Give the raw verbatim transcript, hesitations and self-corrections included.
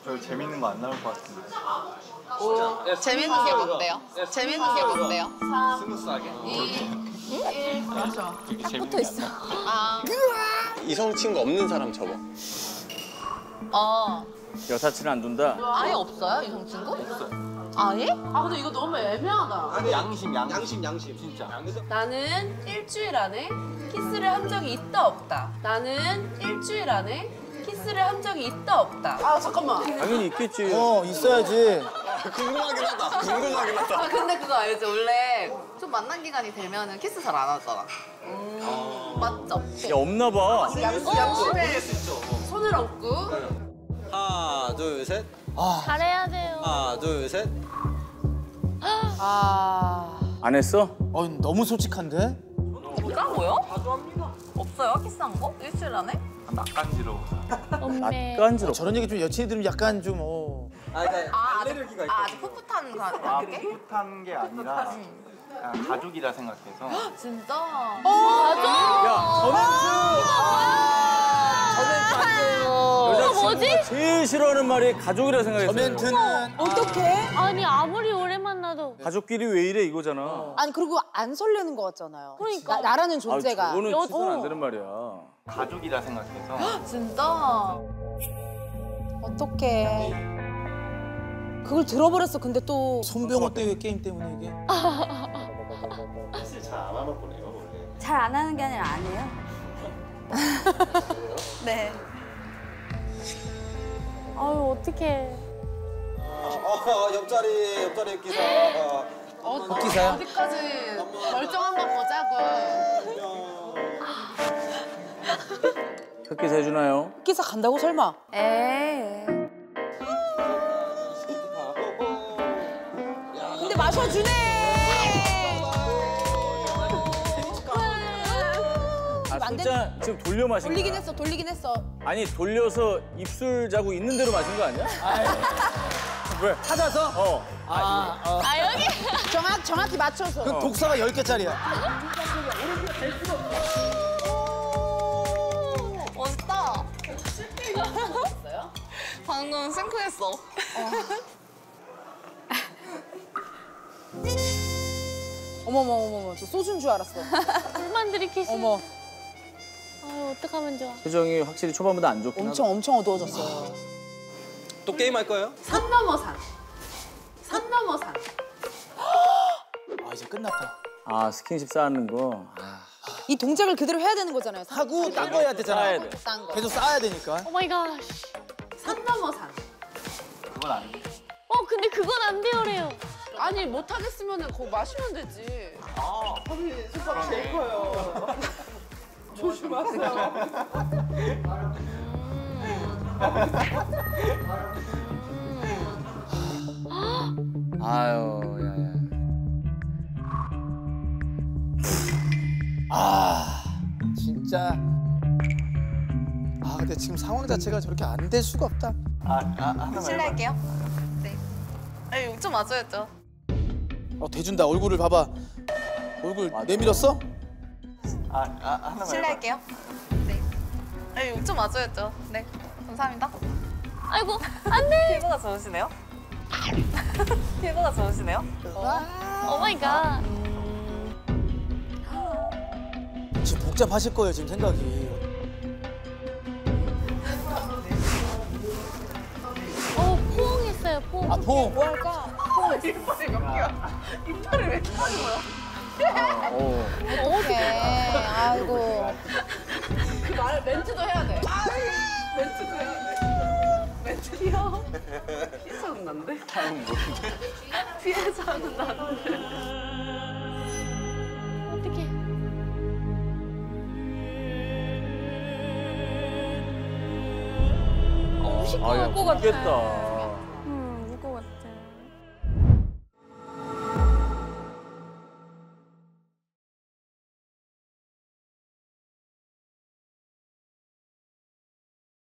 별 재밌는 거 안 나올 것 같은데. 오, 재밌는 게 뭔데요? 재밌는 게 뭔데요? 스무스하게? 일. 맞아. 딱 붙어 있어. 아. 이성 친구 없는 사람 접어. 어. 여사친을 안 둔다? 아예 없어요, 이성 친구? 없어요. 아예? 아 근데 이거 너무 애매하다. 아니, 양심, 양심. 양심 양심. 진짜. 나는 일주일 안에 키스를 한 적이 있다 없다. 나는 일주일 안에 키스를 한 적이 있다 없다. 아 잠깐만. 당연히 있겠지. 어, 있어야지. 궁금하긴 하다. 궁금하긴 하다. 아 근데 그거 알지? 원래 좀 만난 기간이 되면은 키스 잘 안 하잖아. 음. 맞죠? 야, 없나 봐. 양심에 손을 얹고. 하나 둘 셋. 잘해야 돼요. 하나 둘 셋. 아. 안 했어? 어, 너무 솔직한데? 없다고요? 없어요? 키스한 거? 일주일 안에? 낯간지러워. 엄매. 낯간지러. 저런 얘기 좀 여친이 들으면 약간 좀, 어. 아, 그러니까 아, 아직, 알레르기가 아, 아직 풋풋한 거 아, 게 풋풋한 게 아니라 그냥 가족이라 생각해서. 진짜? 야, 저멘트! 여자친구가 제일 싫어하는 말이 가족이라 생각했어요. 저 멘트는. 어떡해? 아니 아무리 오래 만나도. 가족끼리 왜 이래 이거잖아. 아니 그리고 안 설레는 것 같잖아요. 그러니까. 나, 나라는 아, 존재가. 저거는 여- 치면 안 어. 되는 말이야. 가족이라 생각해서. 진짜? 어떡해. 그걸 들어버렸어. 근데 또 손병호 때의 게임 때문에 이게. 잘 안 하는 게 아니라 안 해요. 네. 아유 어떡해. 어, 옆자리 옆자리 기사. 어, 기사야? 어디까지 멀쩡 한번 보자고. 흑기사 해주나요? 기사 간다고 설마. 에이. 근데 마셔주네. 아, 술잔 지금 돌려 마신 거야? 돌리긴 했어. 돌리긴 했어. 아니, 돌려서 입술 자국 있는 대로 마신 거 아니야? 왜? 찾아서? 어. 아, 어. 아 여기. 정확 정확히 맞춰서. 그 독사가 열 개짜리야. 멋있다. 방금 싱크했어. 어머머 어머머. 저 소주인 줄 알았어. 술만 들이키시. 어머. 아유 어떡하면 좋아. 표정이 확실히 초반보다 안 좋긴 엄청 엄청 어두워졌어요. 또 게임 할 거예요? 산 넘어 산. 산 넘어 산. 아, 이제 끝났다. 하다. 아, 스킨십 쌓는 거. 아. 이 동작을 그대로 해야 되는 거잖아요. 하고 딴 거 해야 되잖아. 쌓아야 돼. 딴 거. 계속 쌓아야 되니까. 오 마이 갓. 산 넘어 산. 그건 안 돼. 어 근데 그건 안 돼요래요. 아니 못 하겠으면은 그거 마시면 되지. 아, 언니 수박 제일 커요. 조심하세요. 아유, 야야. 아, 진짜. 아, 근데 지금 상황 자체가 저렇게 안 될 수가 없다. 아, 아, 하나만 해봐. 실례할게요. 네. 아, 욕 좀 맞아야죠. 어, 대준다. 얼굴을 봐봐. 얼굴 내밀었어? 아, 아, 하나만 해봐. 실례할게요. 네. 아, 욕 좀 맞아야죠. 네. 감사합니다. 아이고 안 돼. 피부가 좋으시네요. 피부가 좋으시네요. 오 마이 갓. 지금 복잡하실 거예요, 지금 생각이. 어 포옹했어요 포옹. 아, 포옹. 뭐 할까? 이빨을 왜 하는 거야? 아, 어. 어떡해. 아이고. 그 말 멘트도 해야 돼. 멘트도 해야 돼. 멘트요? 피해자는 난데? 피해자는 난데. 어떡해. 어, 우실 아, 야, 것 같아. 모르겠다. 음, 울 것 같아.